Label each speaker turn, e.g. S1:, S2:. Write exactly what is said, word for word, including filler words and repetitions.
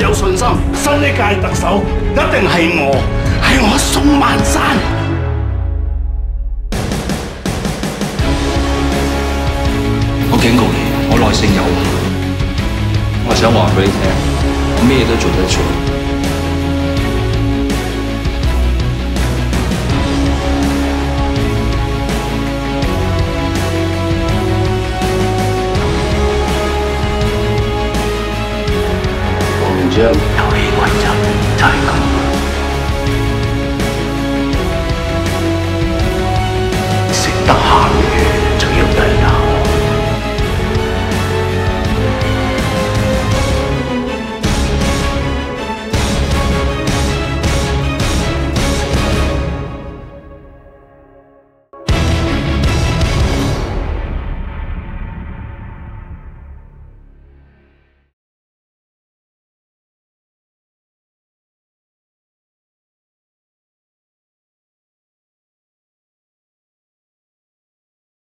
S1: 有信心，新一屆特首一定係我，係我宋萬山。
S2: 我警告你，我耐性有限。我想話俾你聽，我咩都做得出。
S1: 黃章有氣為人，就係咁。食得閒。